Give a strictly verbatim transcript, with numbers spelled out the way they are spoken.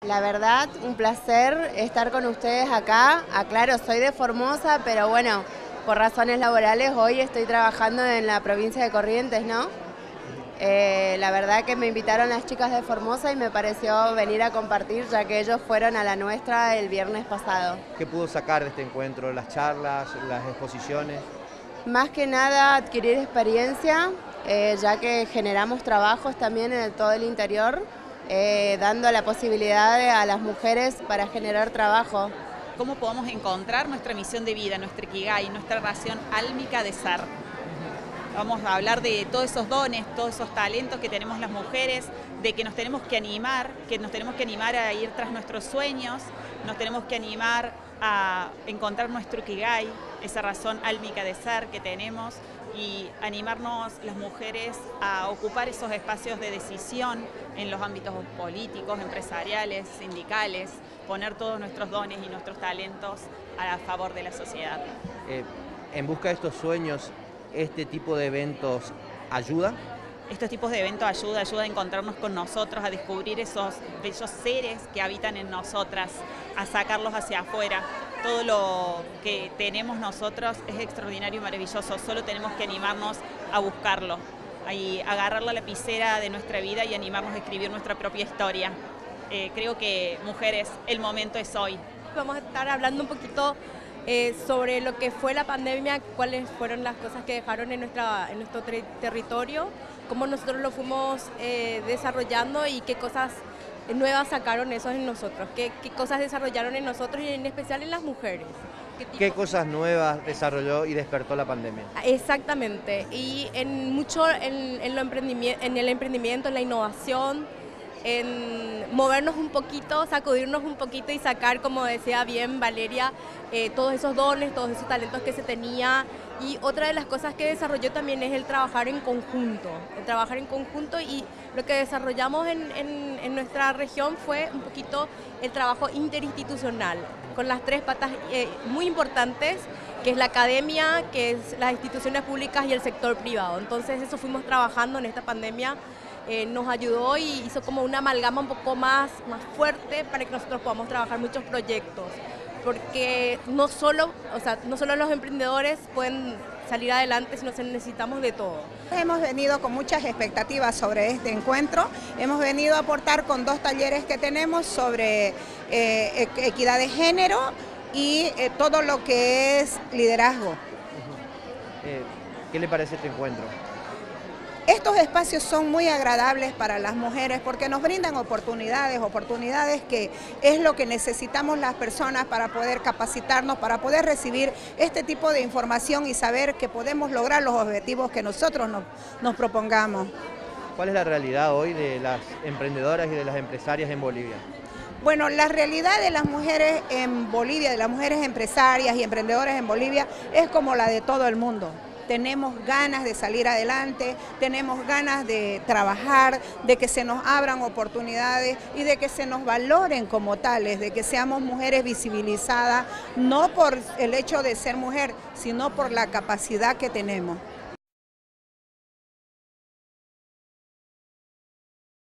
La verdad, un placer estar con ustedes acá. Aclaro, soy de Formosa, pero bueno, por razones laborales hoy estoy trabajando en la provincia de Corrientes, ¿no? Eh, la verdad que me invitaron las chicas de Formosa y me pareció venir a compartir, ya que ellos fueron a la nuestra el viernes pasado. ¿Qué pudo sacar de este encuentro? ¿Las charlas, las exposiciones? Más que nada adquirir experiencia, eh, ya que generamos trabajos también en el, todo el interior, eh, dando la posibilidad a las mujeres para generar trabajo. ¿Cómo podemos encontrar nuestra misión de vida, nuestra ikigai, nuestra razón álmica de ser? Vamos a hablar de todos esos dones, todos esos talentos que tenemos las mujeres, de que nos tenemos que animar, que nos tenemos que animar a ir tras nuestros sueños, nos tenemos que animar a encontrar nuestro ikigai, esa razón álmica de ser que tenemos, y animarnos las mujeres a ocupar esos espacios de decisión en los ámbitos políticos, empresariales, sindicales, poner todos nuestros dones y nuestros talentos a favor de la sociedad. Eh, en busca de estos sueños, ¿este tipo de eventos ayuda? Estos tipos de eventos ayuda, ayuda a encontrarnos con nosotros, a descubrir esos bellos seres que habitan en nosotras, a sacarlos hacia afuera. Todo lo que tenemos nosotros es extraordinario y maravilloso, solo tenemos que animarnos a buscarlo, y agarrar la lapicera de nuestra vida y animarnos a escribir nuestra propia historia. Eh, creo que, mujeres, el momento es hoy. Vamos a estar hablando un poquito Eh, sobre lo que fue la pandemia, cuáles fueron las cosas que dejaron en, nuestra, en nuestro territorio, cómo nosotros lo fuimos eh, desarrollando y qué cosas nuevas sacaron esos en nosotros, qué, qué cosas desarrollaron en nosotros y en especial en las mujeres. ¿Qué, ¿Qué cosas nuevas desarrolló y despertó la pandemia? Exactamente, y en mucho en, en, lo emprendimiento, en el emprendimiento, en la innovación, en movernos un poquito, sacudirnos un poquito y sacar, como decía bien Valeria, eh, todos esos dones, todos esos talentos que se tenía. Y otra de las cosas que desarrolló también es el trabajar en conjunto, el trabajar en conjunto, y lo que desarrollamos en, en, en nuestra región fue un poquito el trabajo interinstitucional, con las tres patas eh, muy importantes, que es la academia, que es las instituciones públicas y el sector privado. Entonces eso fuimos trabajando en esta pandemia. Eh, nos ayudó y hizo como una amalgama un poco más, más fuerte para que nosotros podamos trabajar muchos proyectos, porque no solo, o sea, no solo los emprendedores pueden salir adelante, sino que necesitamos de todo. Hemos venido con muchas expectativas sobre este encuentro, hemos venido a aportar con dos talleres que tenemos sobre eh, equidad de género y eh, todo lo que es liderazgo. Eh, ¿Qué le parece este encuentro? Estos espacios son muy agradables para las mujeres porque nos brindan oportunidades, oportunidades que es lo que necesitamos las personas para poder capacitarnos, para poder recibir este tipo de información y saber que podemos lograr los objetivos que nosotros nos, nos propongamos. ¿Cuál es la realidad hoy de las emprendedoras y de las empresarias en Bolivia? Bueno, la realidad de las mujeres en Bolivia, de las mujeres empresarias y emprendedoras en Bolivia, es como la de todo el mundo. Tenemos ganas de salir adelante, tenemos ganas de trabajar, de que se nos abran oportunidades y de que se nos valoren como tales, de que seamos mujeres visibilizadas, no por el hecho de ser mujer, sino por la capacidad que tenemos.